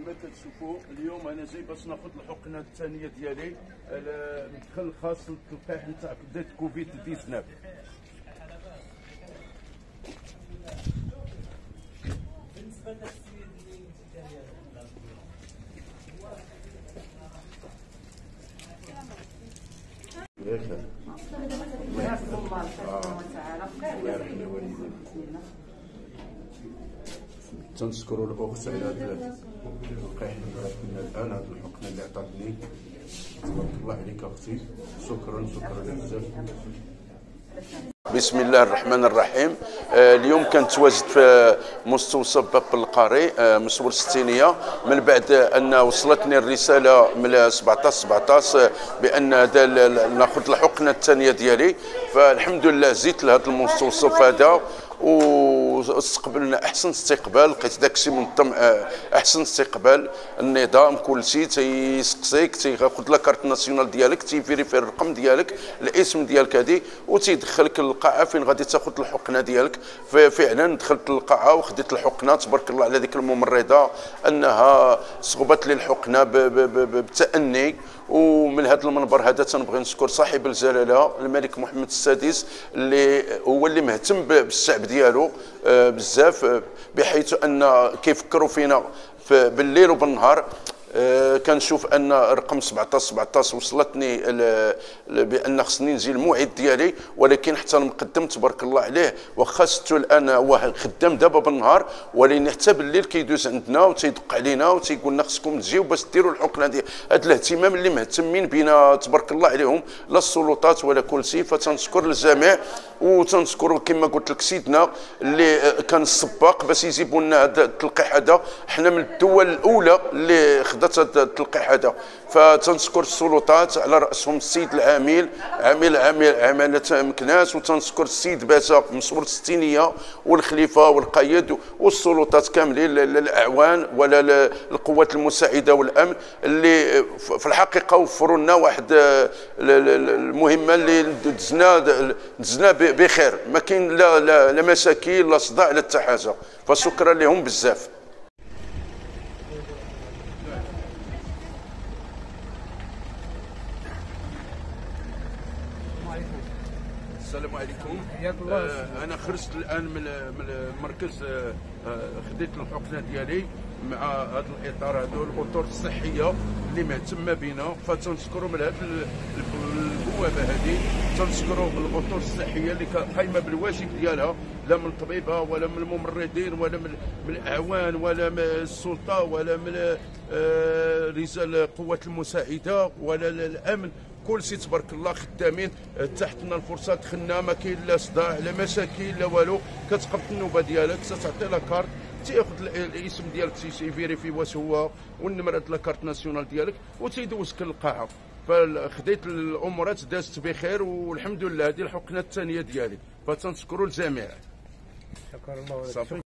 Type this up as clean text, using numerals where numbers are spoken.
كما كتشوفوا اليوم انا جاي باش ناخذ الحقنه الثانيه ديالي المدخل الخاص بالتلقيح نتاع بدات كوفيد 19. بالنسبه للسيد اللي تنشكروا الاخت على هذا التلقيح اللي عطينا الان، هذه الحقنه اللي عطاتني. تبارك الله عليك اختي، شكرا بزاف. بسم الله الرحمن الرحيم. اليوم كنتواجد في مستوصف باب القاري مسور الستينيه، من بعد ان وصلتني الرساله من 17 بان ناخذ الحقنه الثانيه ديالي، فالحمد لله زدت لهذا المستوصف هذا واستقبلنا احسن استقبال. لقيت داكشي منظم، احسن استقبال، النظام كلشي تيسقسيك، تياخذ لا كارت ناسيونال ديالك، تيفيريفي الرقم ديالك، الاسم ديالك هذه، وتيدخلك للقاعه فين غادي تاخذ الحقنه ديالك. ففعلا دخلت للقاعه وخديت الحقنه، تبارك الله على ديك الممرضه انها صغبت لي الحقنه بتأني. ومن هذا المنبر هذا تنبغي نشكر صاحب الجلاله الملك محمد السادس اللي هو اللي مهتم بالشعب ديالو بزاف، بحيث ان كيفكروا فينا بالليل وبالنهار. كنشوف ان رقم 17 وصلتني بان خصني نجي الموعد ديالي، ولكن حتى المقدم تبارك الله عليه واخا ستو الان هو خدام دابا بالنهار، ولكن حتى بالليل كيدوز عندنا وتيدق علينا وتيقول لنا خصكم تجيو باش ديروا الحقنه ديال هذا الاهتمام اللي مهتمين بنا تبارك الله عليهم، لا السلطات ولا كل شيء. فتنشكر الجميع وتنشكر كما قلت لك سيدنا اللي كان السباق باش يجيبوا لنا هذا التلقيح هذا. حنا من الدول الاولى اللي خدات هذا التلقيح هذا، فتنشكر السلطات على راسهم السيد العامل عماله مكناس، وتنشكر السيد باشا مسؤول الستينيه والخليفه والقيد والسلطات كاملين، الاعوان ولا القوات المساعده والامن اللي في الحقيقه وفروا لنا واحد المهمه اللي دزنا بخير، ما كاين لا مشاكل لا صداع لا حتى حاجه، فشكرا لهم بزاف. السلام عليكم. انا خرجت الان من المركز، خديت الحقنه ديالي مع هذا الاطار هذا الاطر الصحيه اللي مهتمه بنا، فتنشكروا من هذه البوابه هذه، تنشكروا الاطر الصحيه اللي قايمه بالواجب ديالها، لا من الطبيبه ولا من الممرضين ولا من الاعوان ولا من السلطه ولا من رجال القوات المساعده ولا الامن، كل شيء تبارك الله خدامين. تحتنا الفرصه دخلنا، ما كاين لا صداع لا مشاكل لا والو. كتقبض النوبه ديالك، تعطي لا كارت، تياخذ الاسم ديالك تيفيريفي واش هو والنمره ديال لا كارت ناسيونال ديالك وتيدوزك للقاعه. فخديت الامورات دازت بخير والحمد لله. هذه الحقنه الثانيه ديالي، فتنشكروا الجميع. شكرا الله.